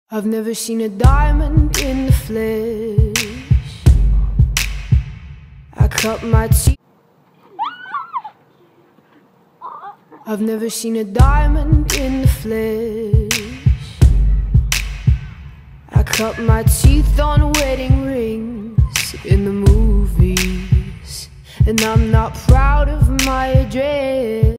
I've never seen a diamond in the flesh. I cut my teeth. I've never seen a diamond in the flesh. I cut my teeth on wedding rings in the movies, and I'm not proud of my address.